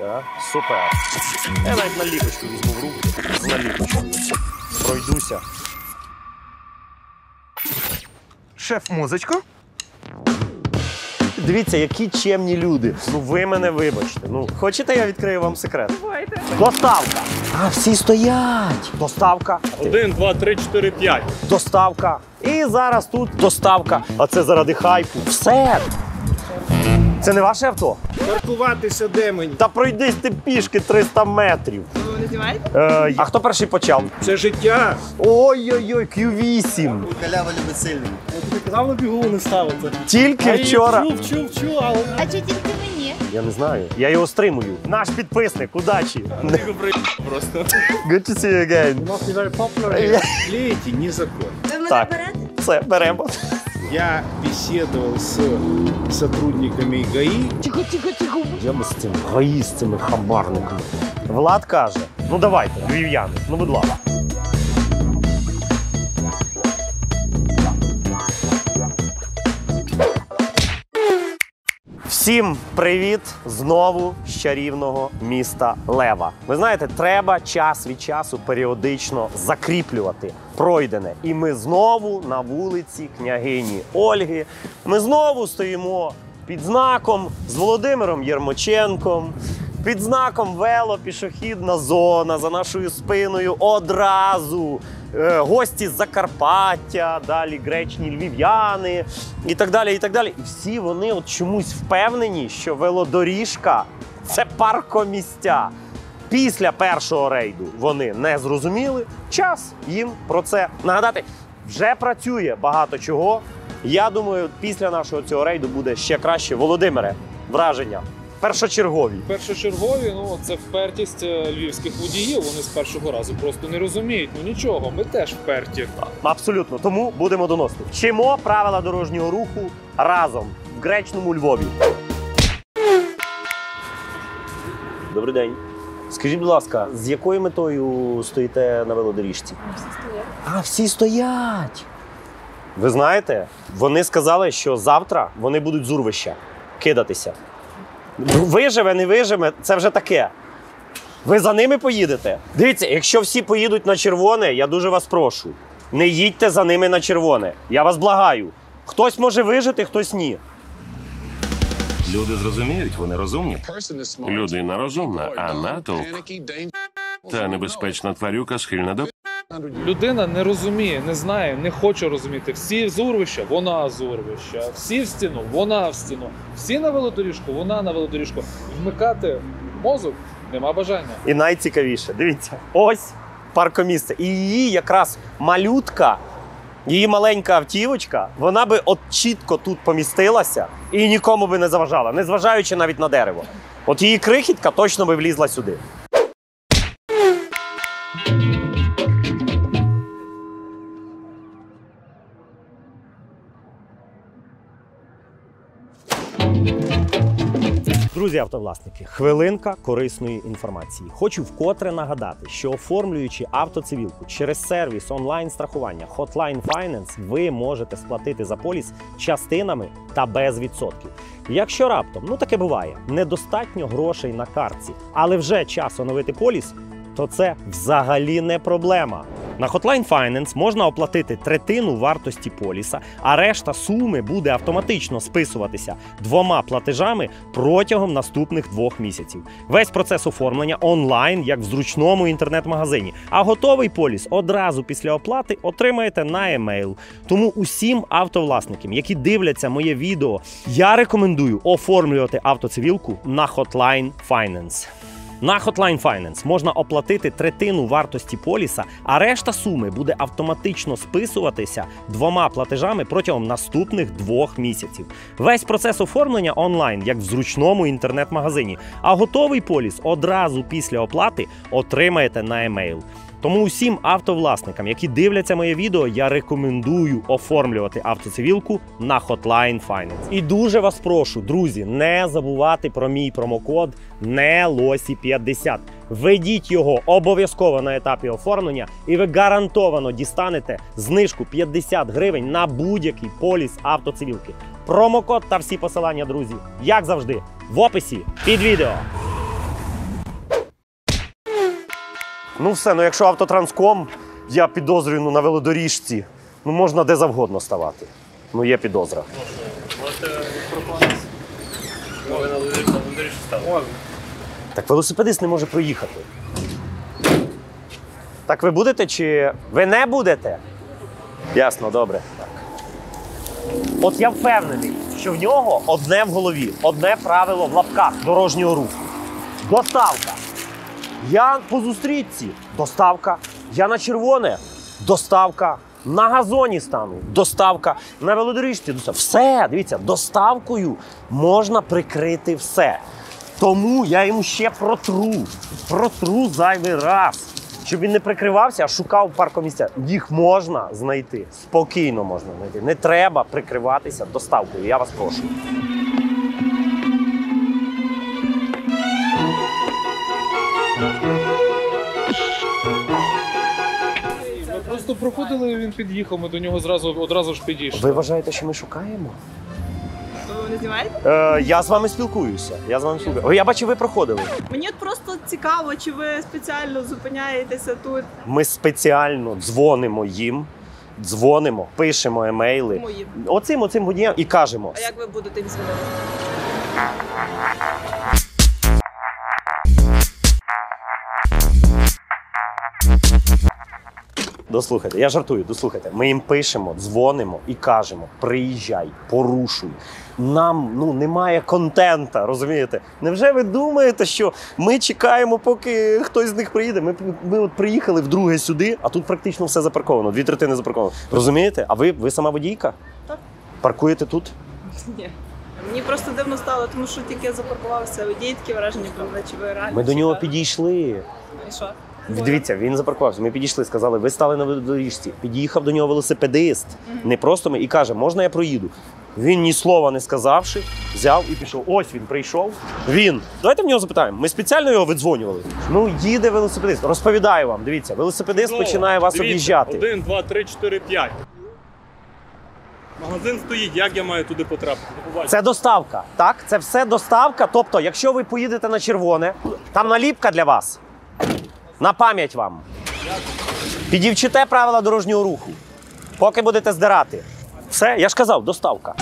а? Супер. Я навіть наліпочку візьму в руки. З наліпочкою. Пройдуся. Шеф, музичку? Дивіться, які чемні люди. Ну ви мене вибачте. Ну, хочете, я відкрию вам секрет? Давайте. Доставка. А, всі стоять. Доставка. 1, 2, 3, 4, 5. Доставка. І зараз тут доставка. А це заради хайпу. Все. Це не ваше авто? Паркуватися де мені? Та пройдись ти пішки 300 метрів. Ви не знімаєте? А хто перший почав? Це життя. Ой-ой-ой, Q8. Халява любить сильний. Ти казав на бігу не ставити. Тільки вчора. Чув, але... А чого тільки мені? Я не знаю. Я його стримую. Наш підписник, удачі. Ти його просто. Good to see you again. У нас не very popular. Клеїті ні закон. Ви мене Так. берете? Все, беремо. Я беседовал с сотрудниками ГАИ. Я би з цим гаї, з цими хабарниками. Влад каже, ну давайте, львів'яни, ну будь ласка. Всім привіт знову з чарівного міста Лева. Ви знаєте, треба час від часу періодично закріплювати пройдене. І ми знову на вулиці княгині Ольги. Ми знову стоїмо під знаком з Володимиром Єрмоченком, під знаком велопішохідна зона, за нашою спиною одразу гості з Закарпаття, далі гречні львів'яни і так далі, і так далі. І всі вони от чомусь впевнені, що велодоріжка – це паркомістя. Після першого рейду вони не зрозуміли. Час їм про це нагадати. Вже працює багато чого. Я думаю, після нашого цього рейду буде ще краще. Володимире, враження першочергові. Першочергові, ну це впертість львівських водіїв. Вони з першого разу просто не розуміють. Ну нічого, ми теж вперті. Абсолютно. Тому будемо доносити. Вчимо правила дорожнього руху разом в гречному Львові. Добрий день. Скажіть, будь ласка, з якою метою стоїте на велодоріжці? Всі стоять. А, всі стоять! Ви знаєте, вони сказали, що завтра вони будуть з урвища кидатися. Виживе, не виживе, це вже таке. Ви за ними поїдете? Дивіться, якщо всі поїдуть на червоне, я дуже вас прошу, не їдьте за ними на червоне. Я вас благаю. Хтось може вижити, хтось ні. Люди зрозуміють, вони розумні. Людина розумна, а натовп та небезпечна тварюка схильна до... Людина не розуміє, не знає, не хоче розуміти. Всі з урвища, вона з урвища. Всі в стіну, вона в стіну. Всі на велодоріжку, вона на велодоріжку. Вмикати мозок нема бажання. І найцікавіше, дивіться, ось паркомісце. І її якраз малютка, її маленька автівочка, вона би от чітко тут помістилася і нікому би не заважала, не зважаючи навіть на дерево. От її крихітка точно би влізла сюди. Друзі автовласники, хвилинка корисної інформації. Хочу вкотре нагадати, що оформлюючи автоцивілку через сервіс онлайн-страхування Hotline Finance, ви можете сплатити за поліс частинами та без відсотків. Якщо раптом, ну таке буває, недостатньо грошей на картці, але вже час оновити поліс, то це взагалі не проблема. На Hotline Finance можна оплатити третину вартості поліса, а решта суми буде автоматично списуватися 2 платежами протягом наступних 2 місяців. Весь процес оформлення онлайн, як в зручному інтернет-магазині. А готовий поліс одразу після оплати отримаєте на емейл. Тому усім автовласникам, які дивляться моє відео, я рекомендую оформлювати автоцивілку на Hotline Finance. На Hotline Finance можна оплатити третину вартості поліса, а решта суми буде автоматично списуватися 2 платежами протягом наступних 2 місяців. Весь процес оформлення онлайн, як в зручному інтернет-магазині, а готовий поліс одразу після оплати отримаєте на емейл. Тому усім автовласникам, які дивляться моє відео, я рекомендую оформлювати автоцивілку на Hotline Finance. І дуже вас прошу, друзі, не забувати про мій промокод NELOSI50. Введіть його обов'язково на етапі оформлення, і ви гарантовано дістанете знижку 50 гривень на будь-який поліс автоцивілки. Промокод та всі посилання, друзі, як завжди, в описі під відео. Ну все, ну якщо Автотранском, я підозрюю, ну на велодоріжці, ну можна де завгодно ставати. Ну є підозра. Так велосипедист не може проїхати. Так ви будете чи ви не будете? Ясно, добре. Так. От я впевнений, що в нього одне в голові, одне правило в лапках дорожнього руху. Доставка. Я по зустрічці – доставка. Я на червоне – доставка. На газоні стану – доставка. На велодоріжці – доставка. Все, дивіться, доставкою можна прикрити все. Тому я йому ще протру зайвий раз. Щоб він не прикривався, а шукав паркомісця. Їх можна знайти, спокійно можна знайти. Не треба прикриватися доставкою, я вас прошу. Ми просто проходили, він під'їхав, ми до нього одразу ж підійшли. Ви вважаєте, що ми шукаємо? Ви не знімаєте? Я з вами спілкуюся. Я бачу, ви проходили. Мені от просто цікаво, чи ви спеціально зупиняєтеся тут. Ми спеціально дзвонимо їм, пишемо емейли. Моїм. Оцим водіям і кажемо. А як ви будете їм дзвонити? Дослухайте, я жартую, дослухайте. Ми їм пишемо, дзвонимо і кажемо: приїжджай, порушуй. Нам немає контента, розумієте? Невже ви думаєте, що ми чекаємо, поки хтось з них приїде? Ми от приїхали вдруге сюди, а тут практично все запарковано, 2/3 запарковано. Розумієте? А ви сама водійка? Так. Паркуєте тут? Ні. Мені просто дивно стало, тому що тільки запаркувався водій, такі враження були, чи ви реально. Ми до нього чекали? підійшли. І що? Дивіться, він запаркувався. Ми підійшли, сказали, ви стали на велодоріжці. Під'їхав до нього велосипедист, не просто ми, і каже, можна я проїду? Він ні слова не сказавши, взяв і пішов. Ось він прийшов. Давайте в нього запитаємо. Ми спеціально його видзвонювали. Ну, їде велосипедист. Розповідаю вам, дивіться, велосипедист починає вас об'їжджати. 1, 2, 3, 4, 5. Магазин стоїть, як я маю туди потрапити? До побачення. Це доставка, так? Це все доставка. Тобто, якщо ви поїдете на червоне, там наліпка для вас. На пам'ять вам. Підівчите правила дорожнього руху. Поки будете здирати. Все, я ж казав, доставка.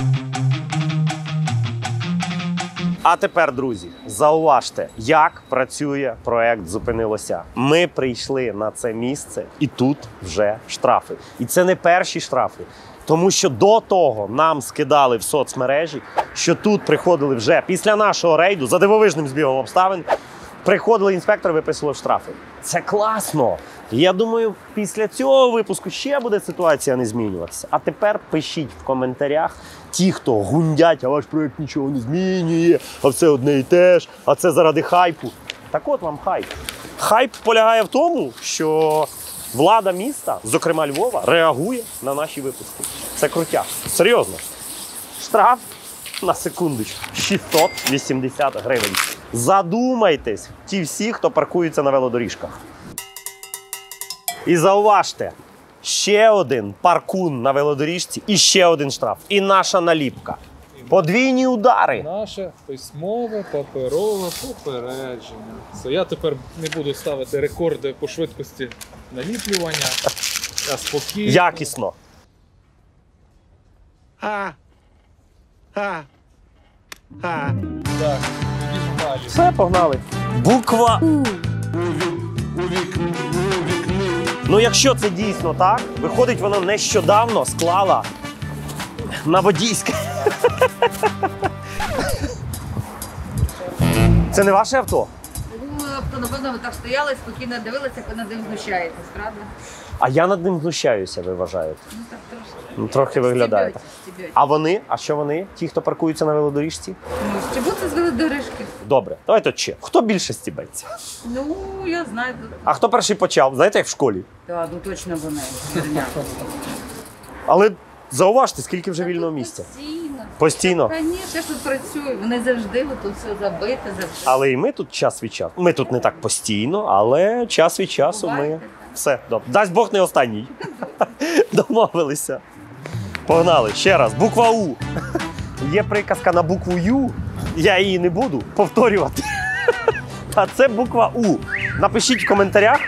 А тепер, друзі, зауважте, як працює проект «Зупинилося». Ми прийшли на це місце, і тут вже штрафи. І це не перші штрафи. Тому що до того нам скидали в соцмережі, що тут приходили вже після нашого рейду, за дивовижним збігом обставин, приходили інспектори, виписували штрафи. Це класно! Я думаю, після цього випуску ще буде ситуація не змінюватися. А тепер пишіть в коментарях ті, хто гундять, а ваш проєкт нічого не змінює, а все одне і те ж, а це заради хайпу. Так от вам хайп. Хайп полягає в тому, що влада міста, зокрема Львова, реагує на наші випуски. Це крутяк. Серйозно. Штраф на секундочку. 680 гривень. Задумайтесь, ті всі, хто паркується на велодоріжках. І зауважте, ще один паркун на велодоріжці і ще один штраф. І наша наліпка. Подвійні удари. Наше письмове паперове попередження. Я тепер не буду ставити рекорди по швидкості наліплювання. Я спокійно. Якісно. Так, їдемо далі. Все, погнали. Буква У. Ну, якщо це дійсно так, виходить, вона нещодавно склала на водійське. Це не ваше авто? Авто, напевно, ви так стояли, спокійно дивилися, як ви над ним знущаєтесь, правда? А я над ним знущаюся, ви вважаєте? Ну так трошки. Ну, трохи виглядає. так. Стібьоть. А вони? А що вони? Ті, хто паркуються на велодоріжці? Ну, стібуться з велодоріжки. Добре, давайте от ще. Хто більше стібеться? Ну, я знаю. А хто перший почав? Знаєте, як в школі? Так, ну точно вони. Херня. Але зауважте, скільки вже вільного місця. Постійно. Постійно. Звісно, я тут працюю. Вони завжди тут все забите, завжди. Але і ми тут час від часу. Ми тут не так постійно, але час від часу ми. Бувайте, так. Все, добре. Дасть Бог не останній. Домовилися. Погнали. Ще раз. Буква У. Є приказка на букву Ю. Я її не буду повторювати. А це буква У. Напишіть в коментарях,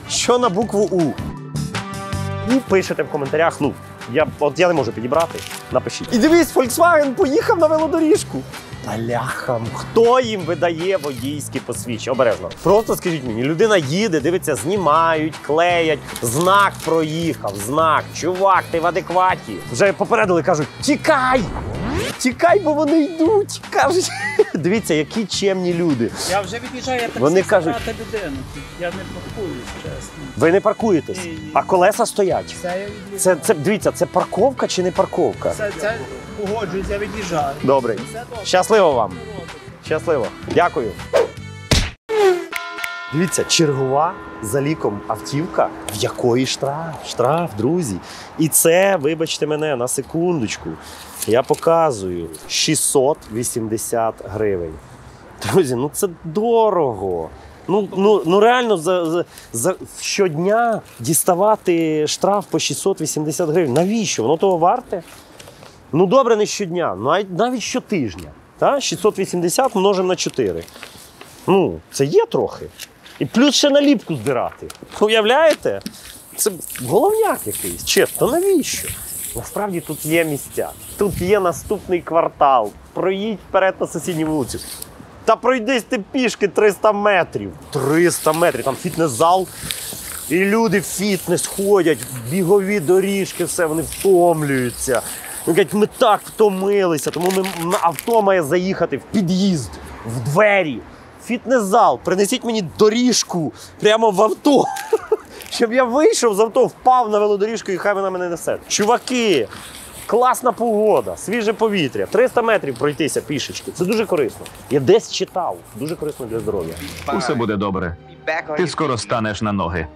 Що на букву У? І пишете в коментарях, я не можу підібрати, напишіть. І дивись, Volkswagen поїхав на велодоріжку. Бляхам, хто їм видає водійські посвідчення? Обережно. Просто скажіть мені, людина їде, дивиться, знімають, клеять, знак проїхав, знак. Чувак, ти в адекваті. Вже попередили, кажуть, тікай! Тікай, бо вони йдуть. Кажуть, дивіться, які чемні люди. Я вже від'їжджаю, я так Вони кажуть, людину. Я не паркуюсь, чесно. ви не паркуєтесь, Ні. а колеса стоять. Це я від'їжджаю. Дивіться, це парковка чи не парковка? Це погоджуюсь, я від'їжджаю. Добре. Все добре. Щасливо вам. Щасливо. Дякую. Дивіться, чергова за ліком автівка, в якої штраф. Штраф, друзі. І це, вибачте мене, на секундочку, я показую 680 гривень. Друзі, це дорого. Реально за щодня діставати штраф по 680 гривень. Навіщо? Воно того варте? Добре, не щодня, навіть щотижня. 680 множимо на 4. Це є трохи. І плюс ще наліпку здирати. Уявляєте? Це головняк якийсь. Чесно, навіщо? Насправді тут є місця. Тут є наступний квартал. Проїдь вперед на сусідню вулицю. Та пройдись ти пішки 300 метрів. 300 метрів. Там фітнес-зал. І люди в фітнес ходять, бігові доріжки, все, вони втомлюються. Вони кажуть, ми так втомилися, тому авто має заїхати в під'їзд, в двері, в фітнес-зал. Принесіть мені доріжку прямо в авто, щоб я вийшов з авто, впав на велодоріжку і хай вона мене несе. Чуваки, класна погода, свіже повітря, 300 метрів пройтися пішечки. Це дуже корисно. Я десь читав, дуже корисно для здоров'я. Усе буде добре. Ти скоро станеш на ноги.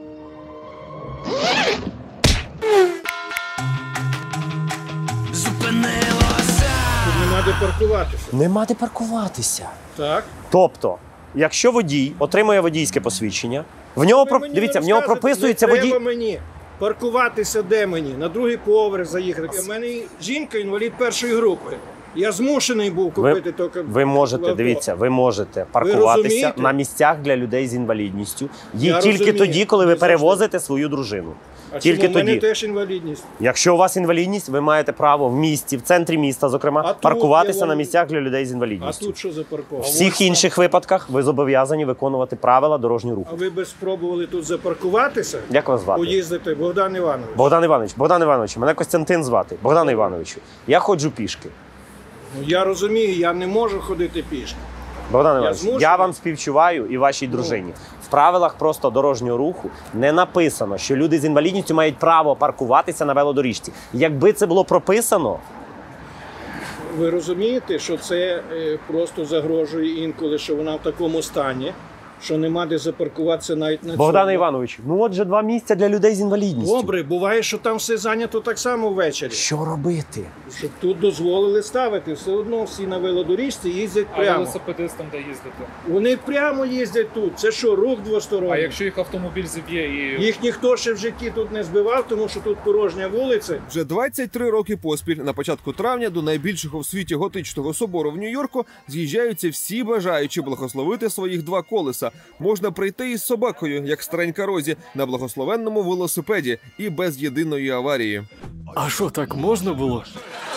Тут нема де паркуватися. Нема де паркуватися. Так. Тобто, якщо водій отримує водійське посвідчення, в нього, дивіться, в нього прописується водій. Треба мені паркуватися де мені? На другий поверх заїхати. У мене жінка інвалід першої групи. Я змушений був купити тільки. Ви можете, авто. дивіться, ви можете паркуватися розумієте? на місцях для людей з інвалідністю. Я Тільки розумію. тоді, коли ви Не завжди. перевозите свою дружину. А Тільки чому? У мене тоді. теж інвалідність. Якщо у вас інвалідність, ви маєте право в місті, в центрі міста, зокрема, А тут паркуватися є на місцях для людей з інвалідністю. А тут що за парковка? В всіх інших випадках ви зобов'язані виконувати правила дорожнього руху. А ви би спробували тут запаркуватися? Як вас звати? Поїздити, Богдан Іванович. Богдан Іванович, мене Костянтин звати. Богдан Івановичу, я ходжу пішки. Я розумію, я не можу ходити пішки. Богдан Іванович, змушений. я вам співчуваю і вашій дружині. В правилах просто дорожнього руху не написано, що люди з інвалідністю мають право паркуватися на велодоріжці. Якби це було прописано, Ви розумієте, що це просто загрожує інколи, що вона в такому стані, що нема де запаркуватися навіть на Богдане цьому. Івановичу, отже 2 місця для людей з інвалідністю. Добре, буває, що там все зайнято так само ввечері. Що робити? Щоб тут дозволили ставити, все одно всі на велодоріжці їздять А прямо. велосипедистам де їздити? Вони прямо їздять тут. Це що, рух двосторонній? А якщо їх автомобіль зіб'є і... Їх ніхто ще в житті тут не збивав, тому що тут порожня вулиця. Вже 23 роки поспіль на початку травня до найбільшого в світі готичного собору в Нью-Йорку з'їжджаються всі бажаючі благословити своїх 2 колеса. Можна прийти із собакою, як старенька Розі, на благословенному велосипеді і без єдиної аварії. А що, так можна було?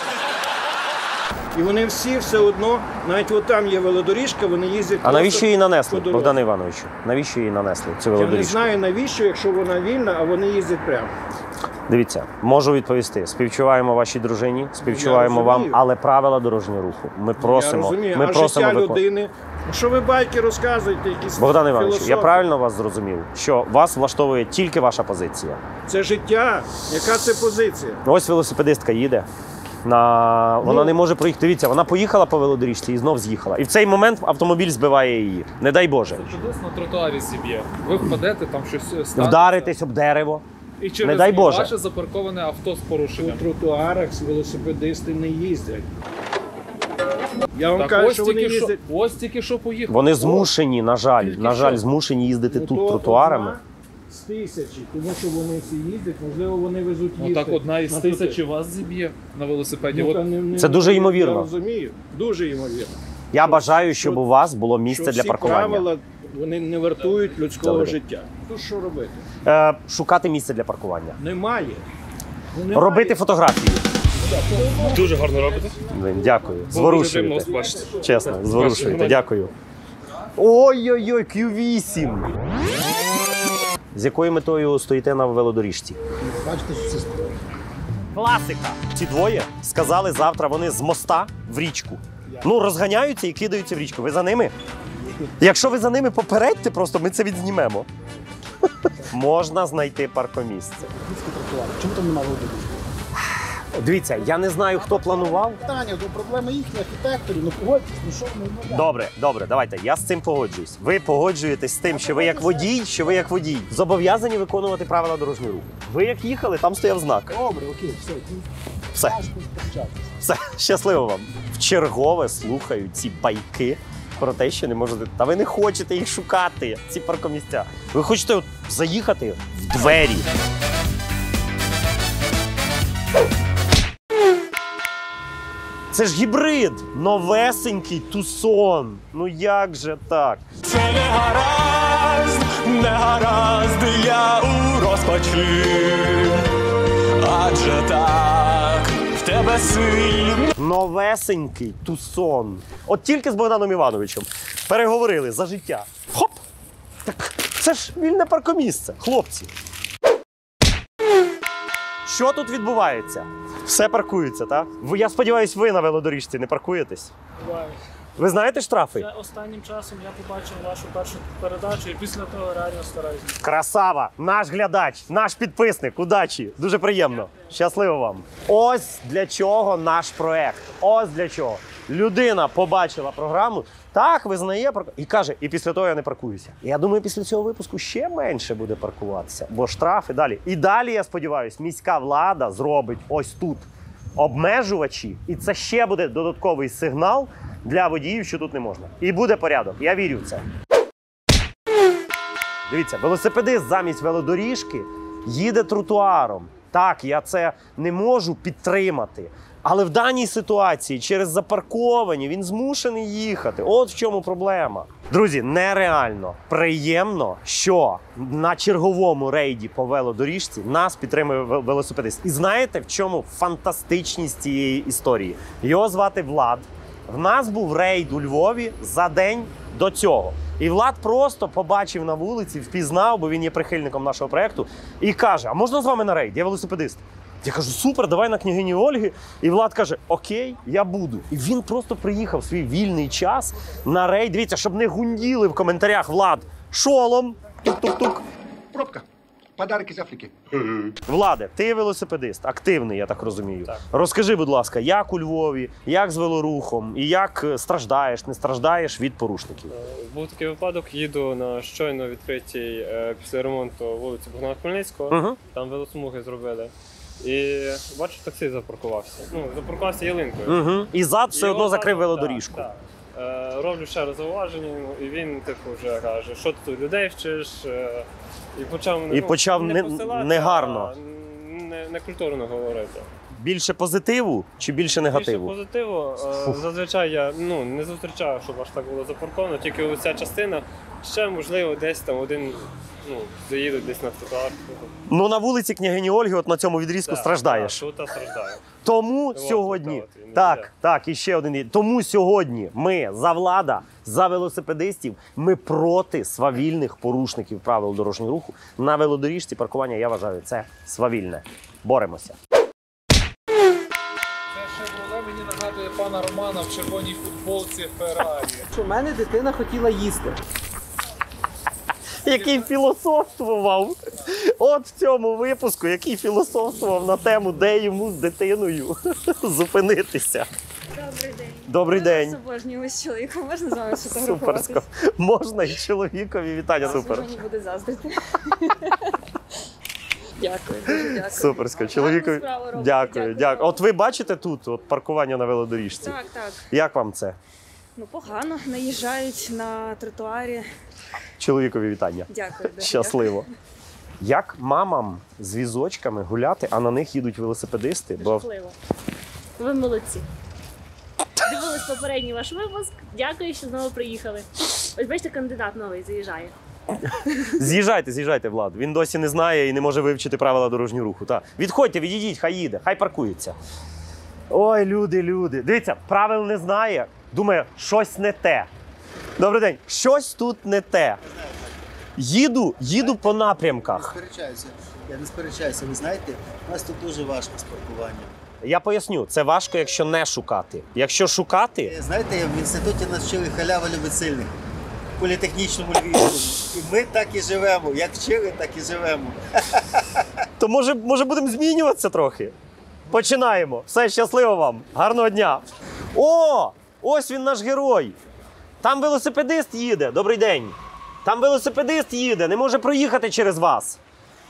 І вони всі все одно, навіть от там є велодоріжка, вони їздять. А навіщо її нанесли, по дорозі. Богдане Івановичу? Навіщо її нанесли, цю Я не велодоріжку? знаю навіщо, якщо вона вільна, а вони їздять прямо. Дивіться, можу відповісти. Співчуваємо вашій дружині, співчуваємо Я вам, розумію. але правила дорожнього руху. Ми просимо, Я розумію, ми а просимо життя виконувати. людини. Що ви байки розказуєте, якісь Богдан Іванович, я філософії? правильно вас зрозумів, що вас влаштовує тільки ваша позиція. Це життя. Яка це позиція? Ось велосипедистка їде. Вона не може проїхати. Дивіться, вона поїхала по велодоріжці і знов з'їхала. І в цей момент автомобіль збиває її. Не дай Боже. Велосипедист на тротуарі зіб'є. Ви впадете, там щось станеться. Вдаритись об дерево. І через Не дай Боже. ваше запарковане авто з порушенням. По тротуарах велосипедисти не їздять. Я вам Так кажу, ось що вони їздять. тільки що поїхав. Вони змушені, на жаль, Тільки що. змушені їздити Ну, тут то тротуарами. одна з тисячі, тому що вони всі їздять, можливо, вони везуть їсти. Ну так одна із на 1000 вас зіб'є на велосипеді. Ну, От та не- Це дуже ймовірно. Я розумію, дуже ймовірно. Я бажаю, щоб у вас було місце Що для всі паркування. правила Вони не вартують людського Добре. життя. Ну що робити? Шукати місце для паркування. Немає. Ну, немає. Робити фотографії. Дуже гарно робите. Дякую. Дуже Зворушуєте. приємно вас бачити. Чесно, зворушуєте. Дякую. Ой-ой-ой, Q8. З якою метою стоїте на велодоріжці? Бачите, що це створює. Класика. Ці двоє сказали, завтра вони з моста в річку. Ну, розганяються і кидаються в річку. Ви за ними? Якщо ви за ними попередьте, просто ми це відзнімемо. Можна знайти паркомісце. Чому там немає води? Дивіться, я не знаю, хто планував. Питання, то проблема їхня, архітекторів, ну погодьтесь, ну що ми Добре, давайте, я з цим погоджуюсь. Ви погоджуєтесь з тим, що ви як водій, зобов'язані виконувати правила дорожнього руху. Ви як їхали, там стояв знак. Добре, окей, все. Все. Все, щасливо вам. Вчергове слухаю ці байки про те, що не можете. Та ви не хочете їх шукати, ці паркомісця. Ви хочете от заїхати в двері. Це ж гібрид, новесенький Тусон. Ну як же так? Це не гаразд, я у розпачі, адже так, в тебе сильні. Новесенький Тусон. От тільки з Богданом Івановичем переговорили за життя. Хоп! Так це ж вільне паркомісце, хлопці. Що тут відбувається? Все паркується, так? Я сподіваюся, ви на велодоріжці не паркуєтесь? Ви знаєте штрафи? Останнім часом я побачив вашу першу передачу і після того реально стараюся. Красава! Наш глядач, наш підписник. Удачі! Дуже приємно. Щасливо вам. Ось для чого наш проект. Ось для чого. Людина побачила програму, так, визнає і каже, і після того я не паркуюся. І я думаю, після цього випуску ще менше буде паркуватися, бо штрафи далі. І далі, я сподіваюся, міська влада зробить ось тут обмежувачі, і це ще буде додатковий сигнал для водіїв, що тут не можна. І буде порядок. Я вірю в це. Дивіться, велосипедист замість велодоріжки їде тротуаром. Так, я це не можу підтримати. Але в даній ситуації через запарковані він змушений їхати. От в чому проблема. Друзі, нереально приємно, що на черговому рейді по велодоріжці нас підтримує велосипедист. І знаєте, в чому фантастичність цієї історії? Його звати Влад. В нас був рейд у Львові за день до цього. І Влад просто побачив на вулиці, впізнав, бо він є прихильником нашого проєкту, і каже, а можна з вами на рейд? Я велосипедист. Я кажу, супер, давай на княгині Ольги. І Влад каже, окей, я буду. І він просто приїхав в свій вільний час на рейд. Дивіться, щоб не гунділи в коментарях, Влад, шолом, тук-тук-тук. Пробка. Подарки з Африки. Владе, ти велосипедист, активний, я так розумію. Так. Розкажи, будь ласка, як у Львові, як з велорухом і як страждаєш, не страждаєш від порушників? Був такий випадок, їду на щойно відкритій після ремонту вулиці Богдана Хмельницького, там велосмуги зробили. І бачу, таксі запаркувався. Ну, запаркувався ялинкою. І зад все одно закрив велодоріжку. Так. Роблю ще раз зауваження, і він типу вже каже, що ти тут людей вчиш. І почав негарно. Некультурно говорити. Більше позитиву чи більше негативу? Більше позитиву. Зазвичай я не зустрічаю, щоб аж так було запарковано, тільки оця частина. Ще, можливо, десь там один заїдуть десь на тротуар. Ну, на вулиці княгині Ольги от на цьому відрізку страждаєш. Так, тут страждаю. Тому сьогодні, так, і ще один. Тому сьогодні ми за Влада, за велосипедистів, ми проти свавільних порушників правил дорожнього руху. На велодоріжці паркування, я вважаю, це свавільне. Боремося. Мені нагадує пана Романа в червоній футболці Феррарі. У мене дитина хотіла їсти. Який філософствував. От в цьому випуску, який філософствував на тему, де йому з дитиною зупинитися. Добрий день. Добрий день. Я обожнюю з чоловіком. Можна з вами сфотографуватись? Суперсько. Можна і чоловікові вітання. Супер. Мені буде заздрити. Дякую, дуже дякую. Суперсько. Чоловікові. Дякую. От ви бачите тут от паркування на велодоріжці? Так, так. Як вам це? Ну, погано. Наїжджають на тротуарі. Чоловікові вітання. Дякую. Щасливо. Як мамам з візочками гуляти, а на них їдуть велосипедисти? Жахливо. Ви молодці. Дивились попередній ваш випуск. Дякую, що знову приїхали. Ось бачите, кандидат новий заїжджає. З'їжджайте, Влад. Він досі не знає і не може вивчити правила дорожнього руху. Та. Відходьте, відійдіть, хай їде, хай паркується. Ой, люди. Дивіться, правил не знає, думає, щось не те. Добрий день, щось тут не те. Їду по напрямках. Я не сперечаюся. Ви знаєте, у нас тут дуже важко з паркуванням. Я поясню, це важко, якщо не шукати. Якщо шукати... Знаєте, в інституті нас вчили халява любить сильних. В політехнічному Львівську. І ми так і живемо. Як вчили, так і живемо. То може будемо змінюватися трохи? Починаємо. Все, щасливо вам. Гарного дня. О! Ось він наш герой. Там велосипедист їде. Добрий день. Там велосипедист їде. Не може проїхати через вас.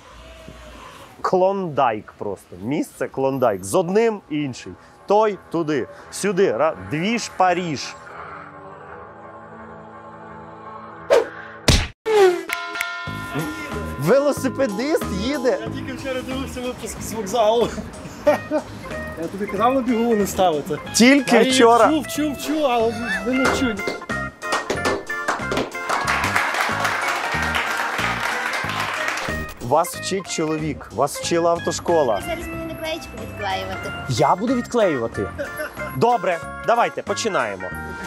Клондайк просто. Місце Клондайк. З одним і інший. Той туди. Сюди. Двіж Паріж. Велосипедист їде? Я тільки вчора дивився випуск з вокзалу. Я тобі казав на бігу не ставити. Тільки вчора. Чув, але не чую. Вас вчить чоловік, вас вчила автошкола. Зараз мені наклеєчку відклеювати. Я буду відклеювати? Добре, давайте, починаємо.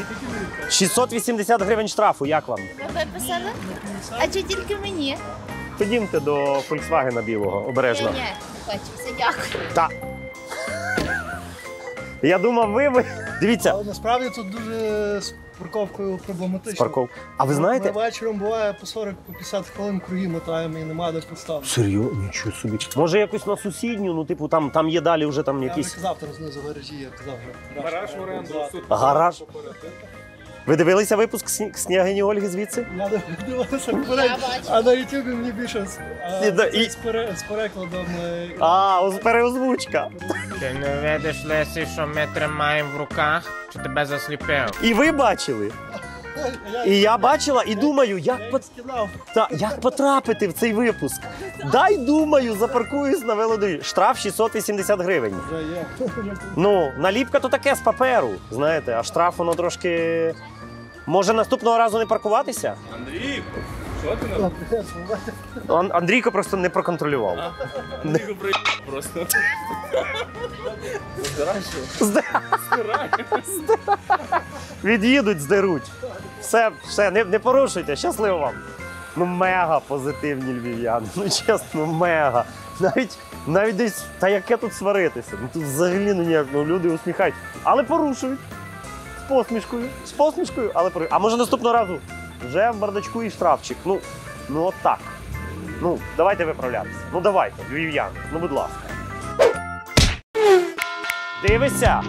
680 гривень штрафу, як вам? Ви виписали? А чи тільки мені? Ходімте до Volkswagen білого, обережно. Ні, не хочу, все, дякую. Та. Я думав, ви... Дивіться. Але насправді тут дуже з парковкою проблематично. А ви знаєте? Ми вечором буває по 40-50 хвилин круги мотаємо і нема де поставити. Серйозно? Нічого собі. Може якось на сусідню, ну типу там є далі вже там якісь... Я вже казав, там знизу гаражі, я казав. Гараж в оренду. Гараж? Ви дивилися випуск Княгині Ольги звідси? Я дивився, а на Ютубі мені більше з перекладом. Ось переозвучка. Ти не видиш, Лесі, що ми тримаємо в руках, чи тебе засліпив? І ви бачили? І я бачила і думаю, як потрапити в цей випуск. Дай, думаю, запаркуюсь на велодоріжці. Штраф 680 гривень. Ну, наліпка то таке з паперу, знаєте, а штраф воно трошки... Може наступного разу не паркуватися? Андрійко, що ти нам? Андрійко просто не проконтролював. Андрійко просто. Від'їдуть, здеруть. Все, не порушуйте, щасливо вам. Ну, мега позитивні львів'яни, ну чесно, мега. Навіть десь, та яке тут сваритися? Ну тут взагалі ніяк, люди усміхають. Але порушують. З посмішкою, але порушують. А може наступного разу вже в бардачку і штрафчик. Ну от так. Ну, давайте виправлятися. Ну давайте, львів'яни, ну будь ласка. Дивися!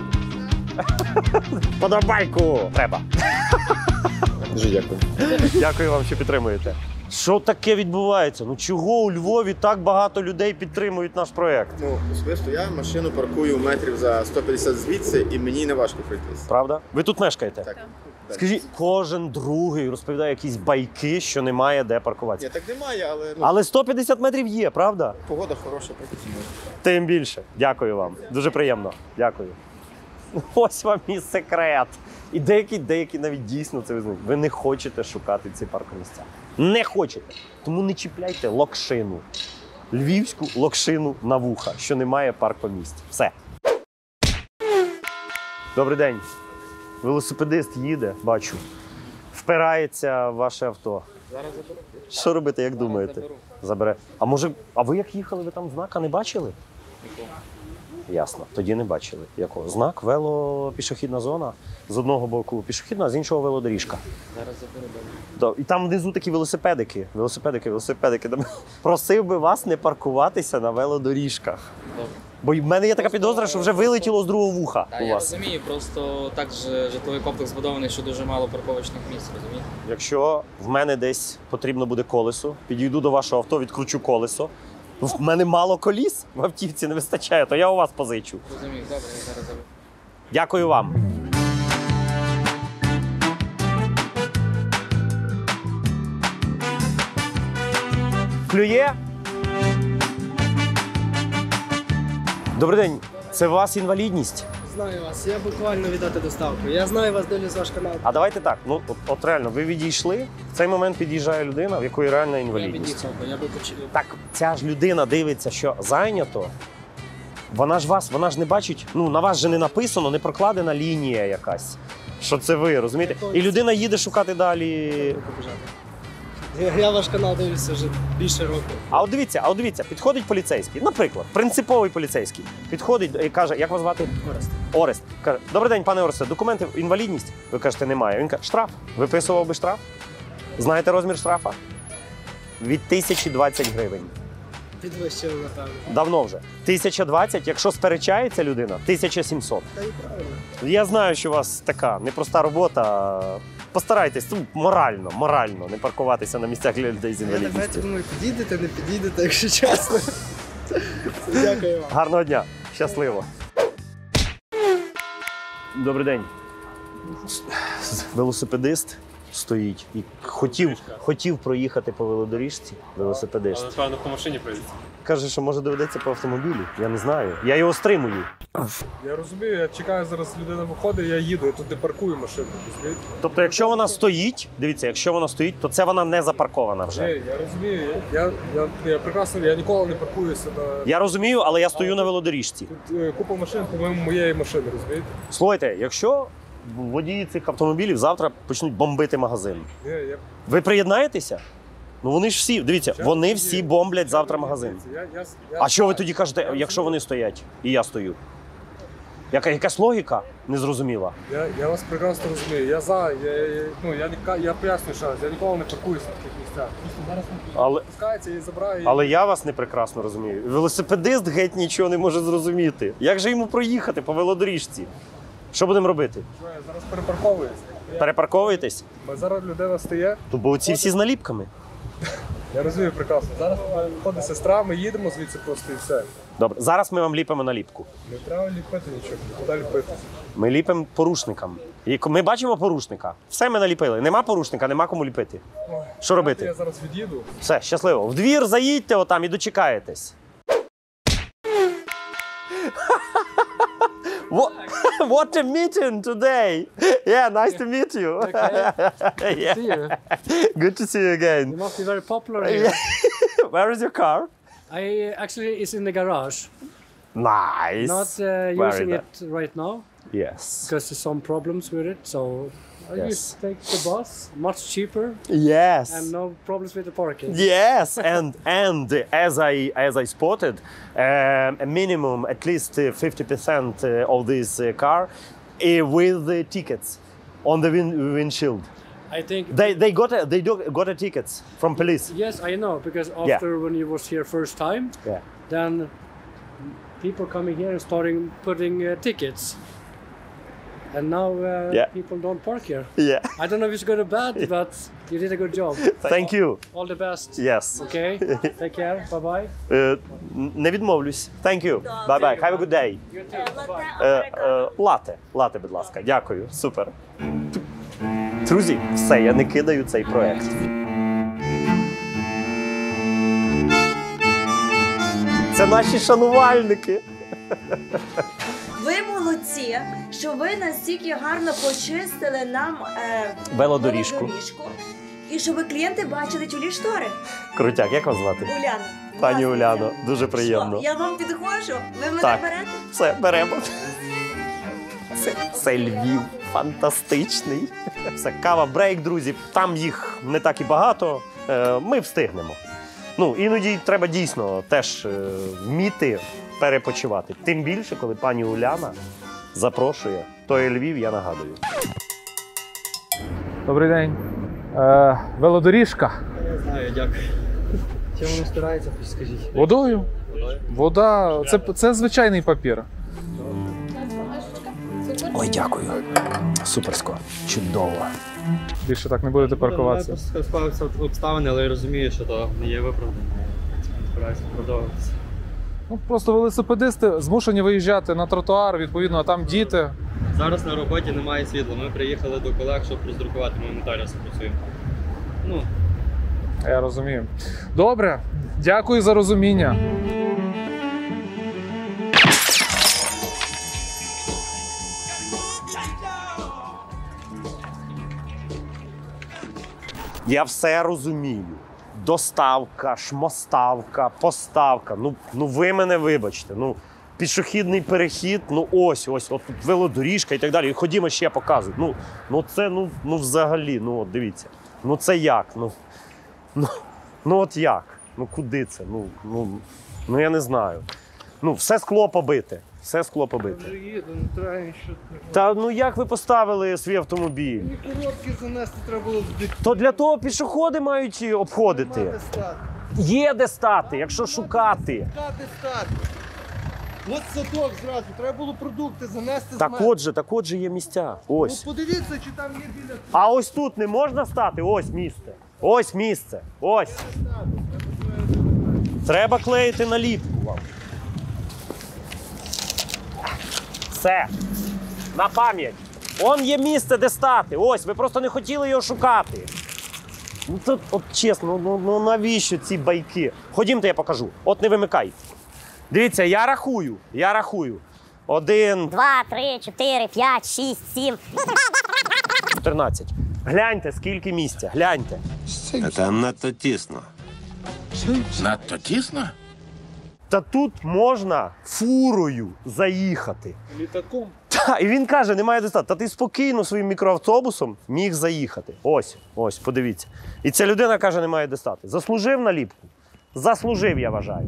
Подобайку! Треба. Дуже дякую. Дякую вам, що підтримуєте. Що таке відбувається? Ну чого у Львові так багато людей підтримують наш проєкт? Ну, особисто я машину паркую метрів за 150 звідси і мені не важко пройтись. Правда? Ви тут мешкаєте? Так. Скажіть, кожен другий розповідає якісь байки, що немає де паркуватися. Ні, так немає, але... Але 150 метрів є, правда? Погода хороша, пройтись можна. Тим більше. Дякую вам. Дуже приємно. Дякую. Ось вам і секрет. І деякі навіть дійсно це визнають. Ви не хочете шукати ці паркомісця. Не хочете. Тому не чіпляйте локшину. Львівську локшину на вуха, що немає паркомісць. Все. Добрий день. Велосипедист їде, бачу. Впирається в ваше авто. Зараз заберу. Що робите, як думаєте? Забере. А ви як їхали, ви там знака не бачили? Нікого. Ясно, тоді не бачили. Якого? Знак, велопішохідна зона. З одного боку пішохідна, а з іншого велодоріжка. Зараз заберу. І там внизу такі велосипедики. Велосипедики. Просив би вас не паркуватися на велодоріжках. Добре. Бо в мене є така підозра, що вже вилетіло з другого вуха у Я вас. розумію, просто так житловий комплекс збудований, що дуже мало парковочних місць, розумієте? Якщо в мене десь потрібно буде колесо, підійду до вашого авто, відкручу колесо. В мене мало коліс в автівці не вистачає, то я у вас позичу. Розумію, добре, я зараз заберу. Дякую вам. Клює? Добрий день. Це у вас інвалідність? Знаю вас, я буквально віддати доставку. Я знаю вас, дивлюсь ваш канал. А давайте так, ну от реально, ви відійшли, в цей момент під'їжджає людина, в якої реальна Я інвалідність. від'їхав, бо я би почав. Так ця ж людина дивиться, що зайнято, вона ж не бачить, ну на вас же не написано, не прокладена лінія якась, що це ви, розумієте? І людина їде шукати далі. Я ваш канал дивлюся вже більше року. А от дивіться, підходить поліцейський, наприклад, принциповий поліцейський, підходить і каже, як вас звати? Орест. Орест. Каже, добрий день, пане Оресте, документи, інвалідність? Ви кажете, немає. Він каже, штраф. Виписував би штраф? Знаєте розмір штрафа? Від 1020 гривень. Підвищили, напевно. Давно вже. 1020, якщо сперечається людина, 1700. Та й правильно. Я знаю, що у вас така непроста робота. Постарайтесь, морально не паркуватися на місцях для людей з Я не інвалідністю. думаю, підійдете, не підійдете, якщо чесно. Дякую вам. Гарного дня, щасливо. Добрий день. Велосипедист стоїть і хотів проїхати по велодоріжці. Велосипедист. Але, напевно, по машині прийдеться. Каже, що може доведеться по автомобілі. Я не знаю. Я його стримую. Я розумію, я чекаю, зараз людина виходить, я їду, я тут не паркую машину. Розумієте? Тобто, якщо вона стоїть, дивіться, якщо вона стоїть, то це вона не запаркована вже. Ні, я розумію, я прекрасно, я ніколи не паркуюся на... Я розумію, але я стою на велодоріжці. Тут купа машин, по-моєму, моєї машини, розумієте? Слухайте, якщо водії цих автомобілів завтра почнуть бомбити магазин, ви приєднаєтеся? Ну вони ж всі, дивіться, вони всі бомблять завтра магазин. А що ви тоді кажете, якщо вони стоять і я стою? Якась логіка незрозуміла. Я вас прекрасно розумію. Я пояснюю ще раз, я ніколи не паркуюся в таких місцях. Зараз пускається і забираю. Але я вас не прекрасно розумію. Велосипедист геть нічого не може зрозуміти. Як же йому проїхати по велодоріжці? Що будемо робити? Що, я зараз перепарковуюся. Перепарковуєтесь? Бо зараз людина стає. Бо оці всі з наліпками. Я розумію прекрасно. Зараз виходить сестра, ми їдемо звідси просто і все. Добре, зараз ми вам ліпимо наліпку. Не треба ліпити нічого, куди ліпити? Ми ліпимо порушникам. І ми бачимо порушника. Все ми наліпили. Нема порушника, нема кому ліпити. Що робити? Я зараз від'їду. Все, щасливо. В двір заїдьте отам і дочекаєтесь. What a meeting today! Yeah, nice to meet you. Yeah. See you. Good to see you again. You must be very popular here. Where is your car? Actually, it's in the garage. Nice. Not using it right now. Yes. Because there's some problems with it, so I just take the bus, much cheaper. Yes. And no problems with the parking. Yes, and as I spotted, a minimum at least 50% of this car with the tickets on the windshield. I think they got a tickets from police. Yes, I know, because after when you was here first time, then people coming here and starting putting tickets. And now people don't park here. Yeah. I don't know if it's good or bad, but you did a good job. Thank you. All the best. Yes. Okay. Take care. Bye-bye. Не відмовлюсь. Thank you. Bye-bye. Have a good day. Лате, будь ласка. Дякую. Супер. Друзі, все, я не кидаю цей проект. Це наші шанувальники. Ви молодці, що ви настільки гарно почистили нам велодоріжку. І щоб клієнти бачили тюлі штори. Крутяк, як вас звати? Уляна. Пані Уляно, дуже приємно. Що, я вам підходжу? Ви мене так, берете? Все, беремо. Це Львів фантастичний. Все, кава, брейк, друзі. Там їх не так і багато. Ми встигнемо. Ну, іноді треба дійсно теж вміти перепочивати. Тим більше, коли пані Уляна запрошує. Той Львів, я нагадую. Добрий день. Велодоріжка. Я знаю, дякую. Чим воно стирається, скажіть? Водою. Вода. Це звичайний папір. Ой, дякую. Суперсько. Чудово. Більше так не будете паркуватися. Я просто склалися обставини, але я розумію, що то не є виправдання. Збираюся продовжуватися. Ну, просто велосипедисти змушені виїжджати на тротуар, відповідно, а там діти. Зараз на роботі немає світла. Ми приїхали до колег, щоб роздрукувати, ми нотаріуси працюємо. Ну. Я розумію. Добре, дякую за розуміння. Я все розумію. Доставка, шмоставка, поставка. Ну ви мене вибачте. Ну, пішохідний перехід, ну ось, от тут велодоріжка і так далі. І ходімо ще показують. Ну це, ну взагалі, ну от дивіться. Ну це як? Ну от як? Ну куди це? Ну я не знаю. Ну все скло побите. Все скло побите. Вже їду, не треба нічого. Та ну як ви поставили свій автомобіль? Мені коробки занести треба було в дитину. То для того пішоходи мають обходити. Є де стати, якщо шукати. Стати. От садок зразу, треба було продукти занести з Так мене. отже є місця. Ось. Ну подивіться, чи там є біля. А ось тут не можна стати? Ось місце. Ось місце. Ось. Треба клеїти наліпку вам. Все. На пам'ять. Он є місце, де стати. Ось, ви просто не хотіли його шукати. Ну тут, от чесно, ну навіщо ці байки? Ходімте, я покажу. От не вимикай. Дивіться, я рахую. 1, 2, 3, 4, 5, 6, 7. 14. Гляньте, скільки місця, гляньте. Там надто тісно. Надто тісно? Та тут можна фурою заїхати. Літаком? Та, і він каже, немає достатку. Та ти спокійно своїм мікроавтобусом міг заїхати. Ось, подивіться. І ця людина каже, немає де стати. Заслужив наліпку? Заслужив, я вважаю.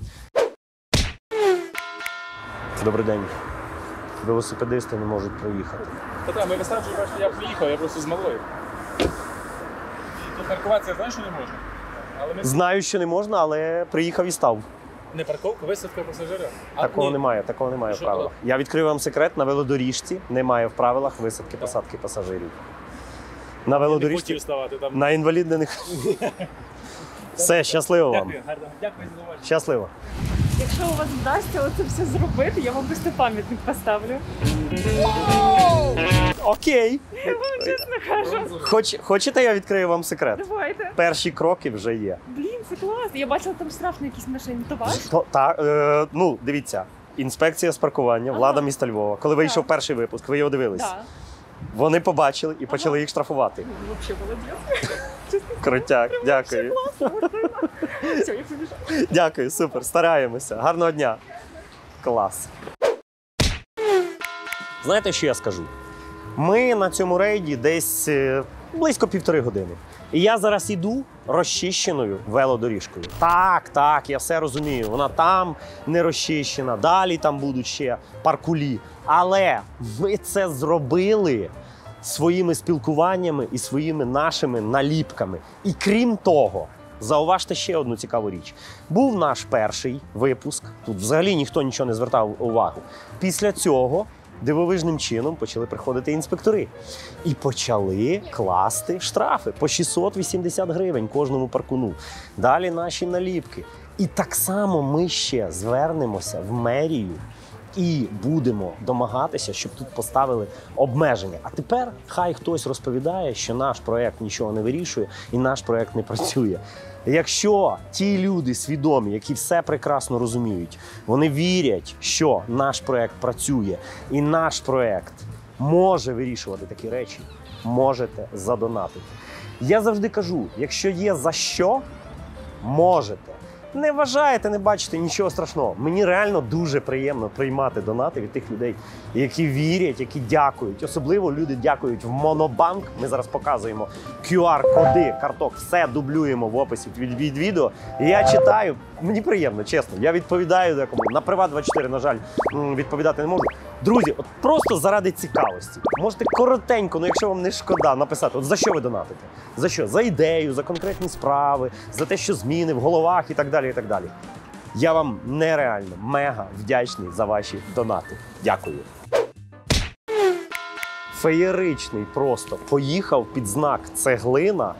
Добрий день. Велосипедисти не можуть проїхати. Та ми висаджуємо, бачите, я приїхав, я просто з малою. І тут паркуватися, знаєш, що не можна? Але ми... Знаю, що не можна, але приїхав і став. Не парковка, висадка пасажира. Такого немає в правилах. Я відкрию вам секрет, на велодоріжці немає в правилах висадки, посадки пасажирів. На велодоріжці, на інвалідне не... Все, щасливо вам. Дякую за увагу. Щасливо. Якщо у вас вдасться оце все зробити, я вам просто пам'ятник поставлю. Окей. Я вам чесно кажу. Хочете, я відкрию вам секрет? Давайте. Перші кроки вже є. Блін, це класно. Я бачила там штраф на якійсь машині. То ваш? Ну, дивіться, інспекція з паркування, влада міста Львова. Коли вийшов перший випуск, ви його дивились. Так. Вони побачили і почали їх штрафувати. Взагалі молодець. Крутяк, дякую. Все, я побіжала. Дякую, супер, стараємося. Гарного дня. Клас. Знаєте, що я скажу? Ми на цьому рейді десь близько 1,5 години. І я зараз іду розчищеною велодоріжкою. Так, я все розумію. Вона там не розчищена, далі там будуть ще паркулі. Але ми це зробили своїми спілкуваннями і своїми нашими наліпками. І крім того, зауважте ще одну цікаву річ. Був наш перший випуск, тут взагалі ніхто нічого не звертав увагу. Після цього дивовижним чином почали приходити інспектори. І почали класти штрафи по 680 гривень кожному паркуну. Далі наші наліпки. І так само ми ще звернемося в мерію і будемо домагатися, щоб тут поставили обмеження. А тепер хай хтось розповідає, що наш проєкт нічого не вирішує і наш проєкт не працює. Якщо ті люди свідомі, які все прекрасно розуміють, вони вірять, що наш проєкт працює і наш проєкт може вирішувати такі речі, можете задонатити. Я завжди кажу, якщо є за що, можете. Не вважаєте, не бачите, нічого страшного. Мені реально дуже приємно приймати донати від тих людей, які вірять, які дякують. Особливо люди дякують в Монобанк. Ми зараз показуємо QR-коди, карток, все дублюємо в описі від відео. І я читаю, мені приємно, чесно. Я відповідаю декому. На Приват24, на жаль, відповідати не можу. Друзі, от просто заради цікавості. Можете коротенько, ну якщо вам не шкода, написати, от за що ви донатите? За що? За ідею, за конкретні справи, за те, що зміни в головах і так далі, і так далі. Я вам нереально, мега вдячний за ваші донати. Дякую. Феєричний просто поїхав під знак цеглина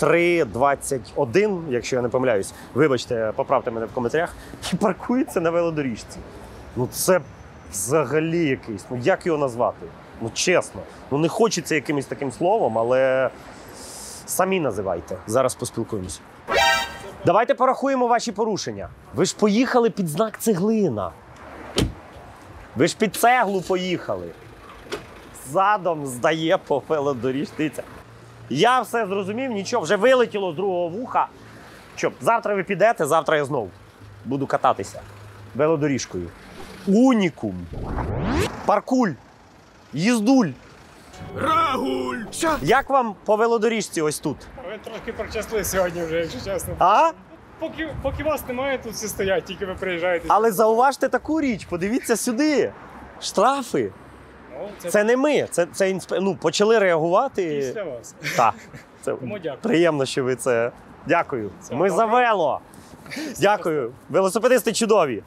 3.21, якщо я не помиляюсь. Вибачте, поправте мене в коментарях. І паркується на велодоріжці. Ну це взагалі якийсь, ну як його назвати? Ну чесно, ну не хочеться якимось таким словом, але самі називайте. Зараз поспілкуємося. Давайте порахуємо ваші порушення. Ви ж поїхали під знак цеглина. Ви ж під цеглу поїхали. Задом здає по велодоріжці. Я все зрозумів, нічого, вже вилетіло з другого вуха. Що, завтра ви підете, завтра я знову буду кататися велодоріжкою. Унікум. Паркуль. Їздуль. Рагуль! Як вам по велодоріжці ось тут? Ви трошки прочасли сьогодні вже, якщо чесно. А? Поки вас немає, тут всі стоять, тільки ви приїжджаєте. Але зауважте таку річ, подивіться сюди. Штрафи. Це не ми, почали реагувати. Після вас. Так. Тому дякую. Приємно, що ви це. Дякую. Ми за вело. Дякую. Велосипедисти чудові.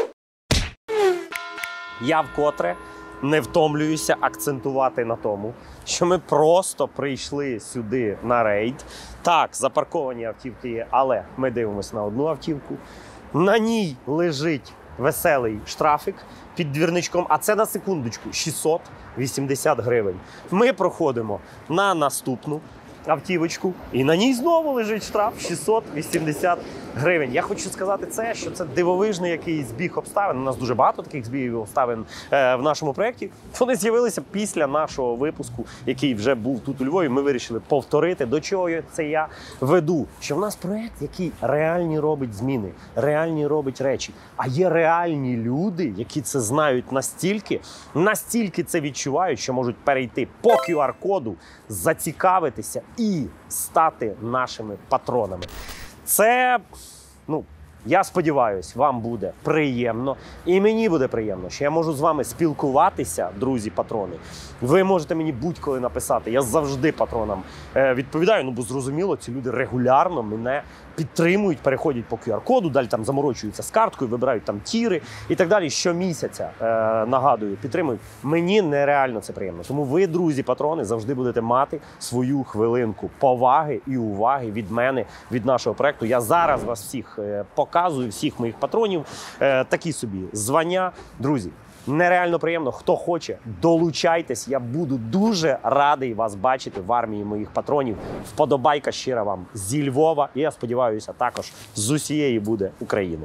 Я вкотре не втомлююся акцентувати на тому, що ми просто прийшли сюди на рейд. Так, запарковані автівки є, але ми дивимося на одну автівку. На ній лежить веселий штрафик під двірничком, а це на секундочку 680 гривень. Ми проходимо на наступну автівочку, і на ній знову лежить штраф 680 гривень. Я хочу сказати це, що це дивовижний якийсь збіг обставин. У нас дуже багато таких збігів обставин в нашому проєкті. Вони з'явилися після нашого випуску, який вже був тут у Львові. Ми вирішили повторити, до чого це я веду. Що в нас проєкт, який реальні робить зміни, реальні робить речі. А є реальні люди, які це знають настільки це відчувають, що можуть перейти по QR-коду, зацікавитися і стати нашими патронами. Це, я сподіваюся, вам буде приємно. І мені буде приємно, що я можу з вами спілкуватися, друзі-патрони. Ви можете мені будь-коли написати. Я завжди патронам відповідаю, бо зрозуміло, ці люди регулярно мене підтримують, переходять по QR-коду, далі там заморочуються з карткою, вибирають там тіри і так далі. Щомісяця, нагадую, підтримують. Мені нереально це приємно. Тому ви, друзі-патрони, завжди будете мати свою хвилинку поваги і уваги від мене, від нашого проєкту. Я зараз вас всіх показую, всіх моїх патронів. Такі собі звання. Друзі, нереально приємно. Хто хоче, долучайтесь. Я буду дуже радий вас бачити в армії моїх патронів. Вподобайка щира вам зі Львова. І я сподіваюся, також з усієї буде України.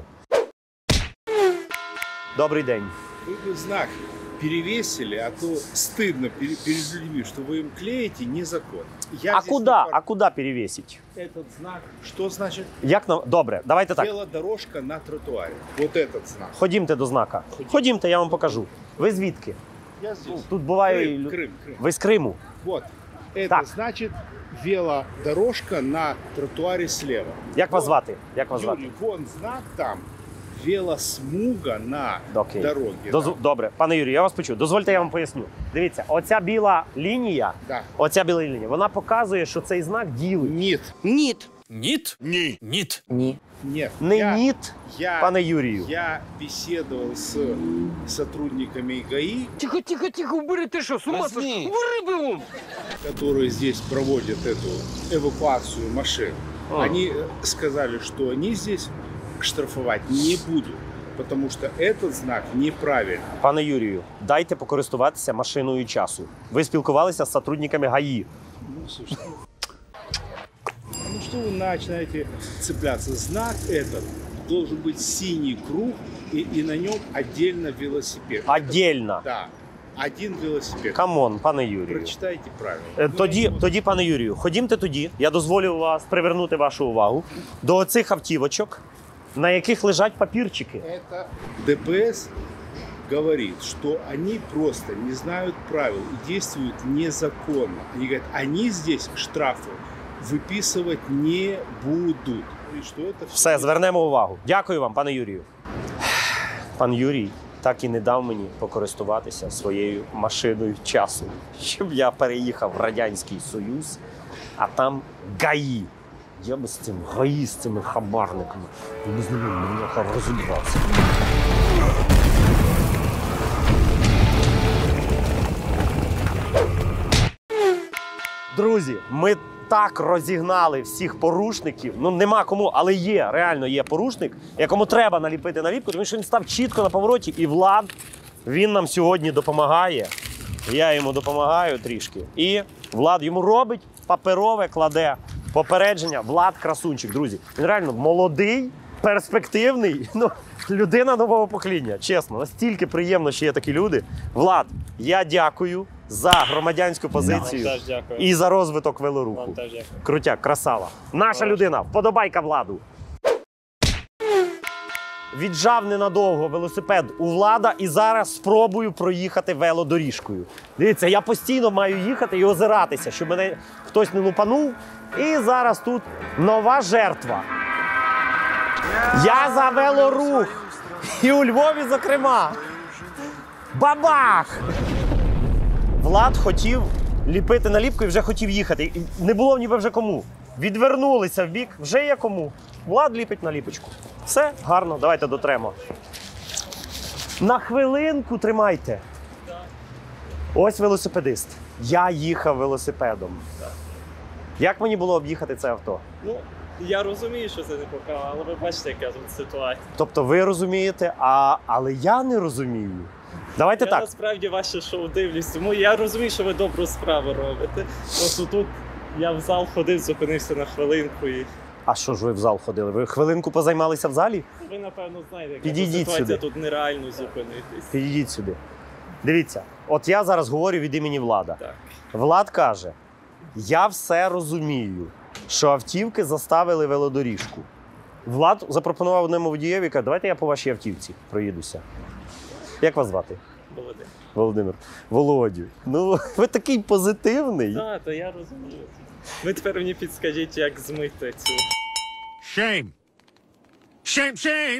Добрий день. Вы знак перевесили, а то стыдно перед людьми, что вы им клеите незаконно. А куда перевесить? Этот знак, что значит? Добре, давайте так. Велодорожка на тротуаре. Вот этот знак. Ходімте до знака. Ходімте, я вам покажу. Ви звідки? Я здесь. Тут буває... Крым. Ви з Криму? Вот. Это значит велодорожка на тротуаре слева. Як вас звати? Юрий, вон знак там. Велосмуга на дорогі. Добре, пане Юрію, я вас почув. Дозвольте, я вам поясню. Дивіться, оця біла лінія, вона показує, що цей знак ділить. Ніт. Пане Юрію. Я беседовал с сотрудниками ГАИ. Тихо, убери, ты что, с ума сошел? Убери его! Которые здесь проводят эту эвакуацию машин. Они сказали, что они здесь штрафовать не будуть, тому що этот знак неправильний. Пане Юрію, дайте покористуватися машиною часу. Ви спілкувалися з сотрудниками ГАІ. Слушайте, что вы начинаете цепляться? Знак этот должен быть синий круг и на нем отдельно велосипед. Отдельно? Да. Один велосипед. Камон, пане Юрію. Прочитайте правильно. Тоді, пане Юрію, ходімте тоді. Я дозволю вас привернути вашу увагу до цих автівочок, на яких лежать папірчики. Это ДПС говорит, что они просто не знают правил и действуют незаконно. Они говорят, они здесь штрафы выписывать не будут. И что это все, звернемо увагу. Дякую вам, пане Юрію. Пан Юрій так і не дав мені покористуватися своєю машиною часу, щоб я переїхав в Радянський Союз, а там ГАІ. Я би з цим ГАІ, з цими хабарниками, не з ними не розібрався. Друзі, ми так розігнали всіх порушників. Нема кому, але реально є порушник, якому треба наліпити наліпку, тому що він став чітко на повороті. І Влад, він нам сьогодні допомагає. Я йому допомагаю трішки. І Влад йому робить паперове, кладе попередження. Влад красунчик, друзі. Він реально молодий, перспективний, людина нового покоління. Чесно, настільки приємно, що є такі люди. Влад, я дякую. за громадянську позицію Вам теж дякую. і за розвиток велоруху. Вам теж дякую. Крутяк, красава. Наша людина, вподобайка Владу. Віджав ненадовго велосипед у Влада і зараз спробую проїхати велодоріжкою. Дивіться, я постійно маю їхати і озиратися, щоб мене хтось не лупанув. І зараз тут нова жертва. Я за велорух. І у Львові, зокрема. Бабах! Влад хотів ліпити наліпку і вже хотів їхати. І не було ніби вже кому. Відвернулися в бік, вже є кому. Влад ліпить наліпочку. Все, гарно, давайте дотремо. На хвилинку тримайте. Ось велосипедист. Я їхав велосипедом. Як мені було об'їхати це авто? Ну, я розумію, що це не покава, але ви бачите, яка тут ситуація. Тобто ви розумієте, але я не розумію. Давайте Я так. насправді ваше шоу дивлюсь, тому я розумію, що ви добру справу робите. Просто тут я в зал ходив, зупинився на хвилинку і... А що ж ви в зал ходили? Ви хвилинку позаймалися в залі? Ви, напевно, знаєте, яка Підійдіть ситуація сюди. тут нереально зупинитись. Підійдіть сюди. Дивіться, от я зараз говорю від імені Влада. Так. Влад каже, я все розумію, що автівки заставили велодоріжку. Влад запропонував одному водієві, каже, давайте я по вашій автівці проїдуся. Як вас звати? Володимир. Володимир. Володю, ну ви такий позитивний. Так, то я розумію. Ви тепер мені підскажіть, як змити цю. Shame. Shame, shame,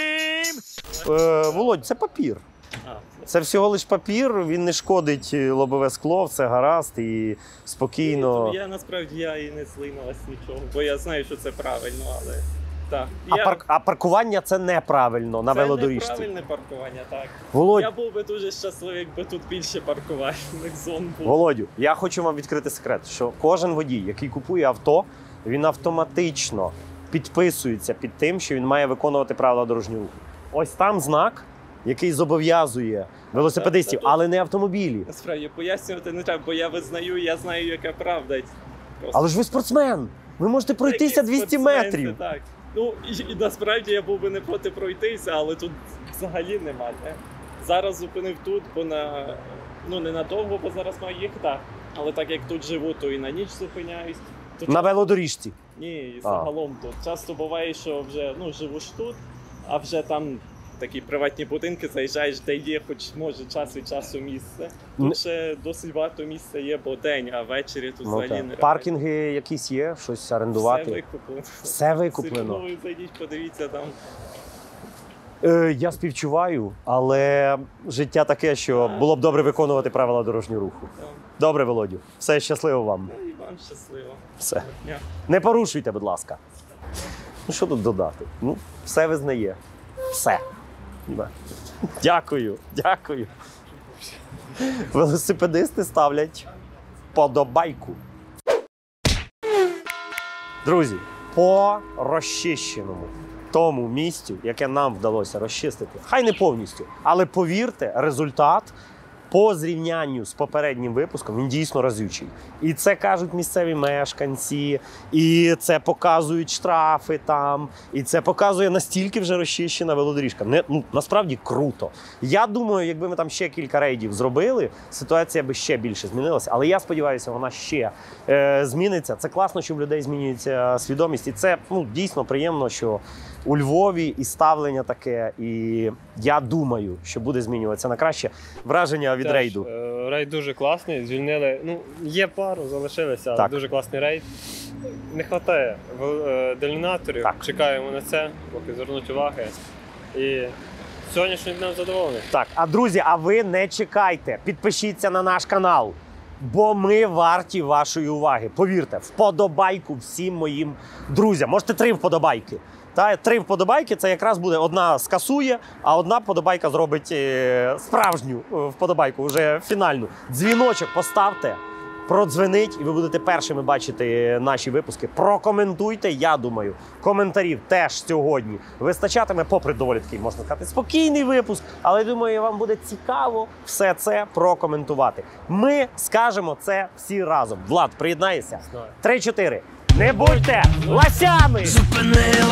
shame. Володь, це папір. Це всього лиш папір, він не шкодить лобове скло, все гаразд і спокійно. Я насправді і не злий на вас нічого, бо я знаю, що це правильно, але так. А паркування це неправильно на велодоріжці. Це неправильне паркування, так. Володь... Я був би дуже щасливий, якби тут більше паркувальних зон було. Володю, я хочу вам відкрити секрет, що кожен водій, який купує авто, він автоматично підписується під тим, що він має виконувати правила дорожнього руху. Ось там знак, який зобов'язує велосипедистів, але не автомобілі. Насправді, пояснювати не треба, бо я визнаю, я знаю, яка правда. Просто... Але ж ви спортсмен! Ви можете пройтися 200 метрів! Так. Ну, і насправді я був би не проти пройтися, але тут взагалі немає. Зараз зупинив тут, бо не надовго, бо зараз маю їхати. Але так як тут живу, то і на ніч зупиняюсь. На велодоріжці? Ні, загалом тут. Часто буває, що вже живу ж тут, а вже там такі приватні будинки, заїжджаєш, де є хоч може час від часу місце. Тут ще досить багато місця є, бо день, а ввечері тут взагалі не. Паркінги якісь є, щось орендувати? Все викуплено. Все викуплено? Сирновою зайдіть, подивіться там. Я співчуваю, але життя таке, що було б добре виконувати правила дорожнього руху. Добре, Володю. Все, щасливо вам. І вам щасливо. Все. Не порушуйте, будь ласка. Ну, що тут додати? Ну, все визнає. Все. Дякую, дякую. Велосипедисти ставлять вподобайку. Друзі, по розчищеному тому місцю, яке нам вдалося розчистити, хай не повністю, але повірте, результат по зрівнянню з попереднім випуском, він дійсно разючий. І це кажуть місцеві мешканці, і це показують штрафи там, і це показує настільки вже розчищена велодоріжка. Насправді круто. Я думаю, якби ми там ще кілька рейдів зробили, ситуація би ще більше змінилася. Але я сподіваюся, вона ще зміниться. Це класно, що в людей змінюється свідомість. І це дійсно приємно, що у Львові і ставлення таке, і я думаю, що буде змінюватися на краще. Враження від рейду. Рейд дуже класний, звільнили, є пару, залишилися, але дуже класний рейд. Не вистачає делінаторів, чекаємо на це, поки звернуть уваги. І сьогоднішнім днем задоволений. Так, а друзі, а ви не чекайте, підпишіться на наш канал, бо ми варті вашої уваги. Повірте, вподобайку всім моїм друзям. Можете 3 вподобайки. 3 вподобайки, це якраз буде одна скасує, а одна вподобайка зробить справжню вподобайку, вже фінальну. Дзвіночок поставте, продзвенить, і ви будете першими бачити наші випуски. Прокоментуйте, я думаю, коментарів теж сьогодні вистачатиме, попри доволі такий, можна сказати, спокійний випуск, але, думаю, вам буде цікаво все це прокоментувати. Ми скажемо це всі разом. Влад, приєднаєшся? 3-4. Не будьте лосями!